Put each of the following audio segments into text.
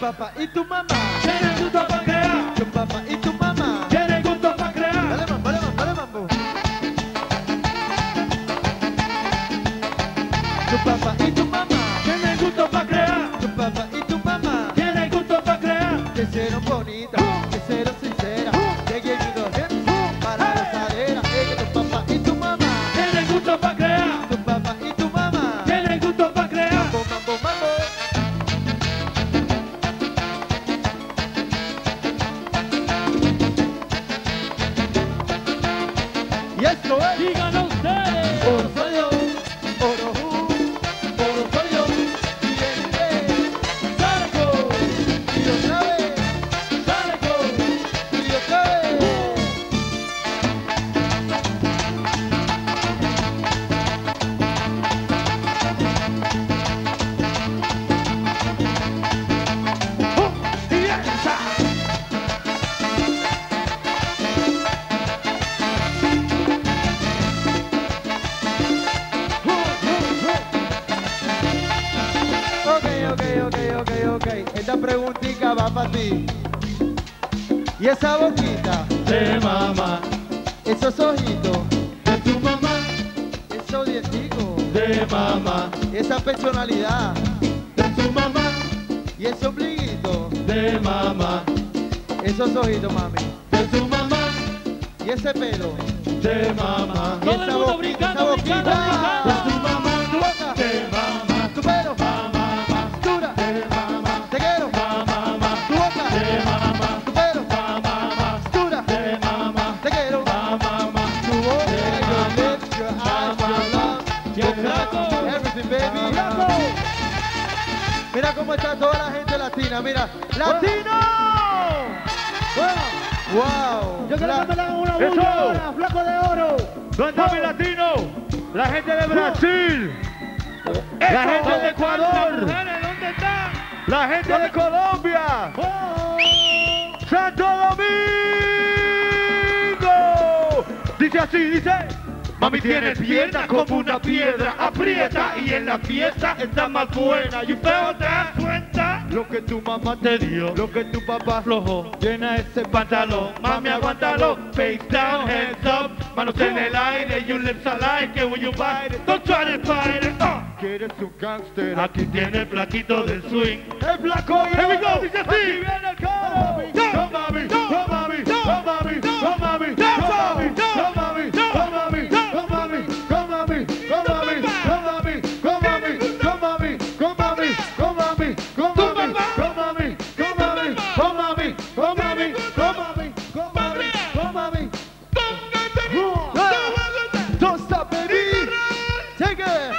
papá y tu mamá. Tienen gusto para crear. Tu papá y tu mamá. Tienen gusto para crear. Dale mambo, dale mambo, dale mambo. Tu papá y tu mamá. Tienen gusto para crear. Tu papá y tu mamá. Tienen gusto para crear. Que serán bonitas, que serán sinceras. Que give you the hips para la gozadera. Tu papá y tu mamá. Tienen gusto para crear. Tu papá y tu mamá. Tienen gusto para crear. Mambo, mambo, mambo. Y esto es Díganlo ustedes. Oro soy yo, oro soy yo. Y viene Sarco, y otra vez, Sarco. y otra vez. Y esa. Ok. Esta preguntita va para ti. Y esa boquita, De mamá, esos ojitos, de tu mamá, esos dienticos, de mamá, esa personalidad de tu mamá, y ese ombliguito, de mamá, esos ojitos, mami, de tu mamá, y ese pelo, de mamá, y Todo esa el mundo boquita, brincando, esa boquita, brincando, de tu mamá, tu boca, de mamá, tu pelo, mamá, dura, de mamá, te quiero, mamá, tu boca, de mamá, tu pelo, mamá, dura, de mamá, te quiero, mamá, tu boca, your lips, your eyes, your love, your touch, everything, baby. Mira cómo está toda la gente latina, mira, ¡latino! ¡Wow! Yo quiero que me hagan una Eso. bulla ahora, flaco de oro. ¿Dónde está mi latino? La gente de Brasil. La gente de Ecuador. ¿Dónde están? La gente de Colombia. Santo Domingo. Dice así, dice. Mami tiene piernas como una piedra, aprieta y en la fiesta está más buena. Y usted te das cuenta lo que tu mamá te dio, lo que tu papá aflojó. Llena ese pantalón, mami aguántalo. Face down, hands up, manos en el aire, your lips alive, que when you bite it, don't try to fight it. Que eres un gangster, aquí tiene el plaquito del swing. El flaco, here we go, dice así. Aquí viene el coro. Go mami, go mami, go mami, go mami, go mami, go mami, go mami. Don't stop, baby. Take it.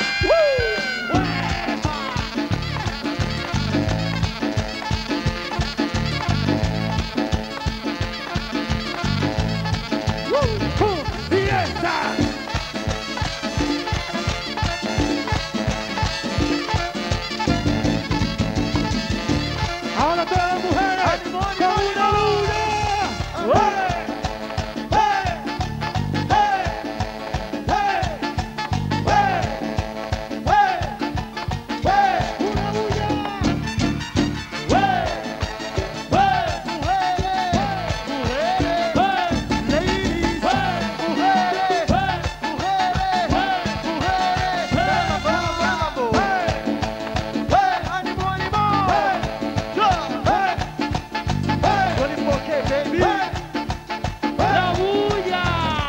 Ahora todas las mujeres con una bulla. ¡La bulla!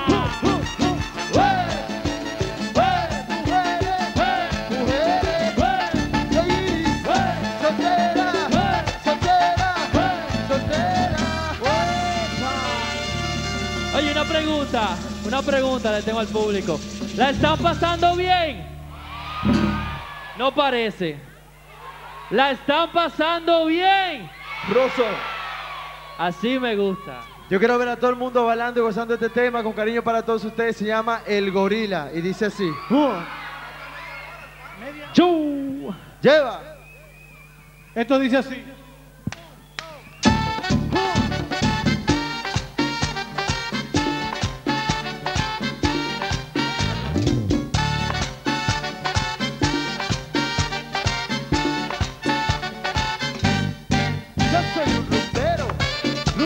Oye, una pregunta le tengo al público. ¿La están pasando bien? No parece. ¿La están pasando bien? Rosso, Así me gusta. yo quiero ver a todo el mundo bailando y gozando este tema con cariño para todos ustedes. Se llama El Gorila y dice así. ¡Chu! Lleva. Esto dice así.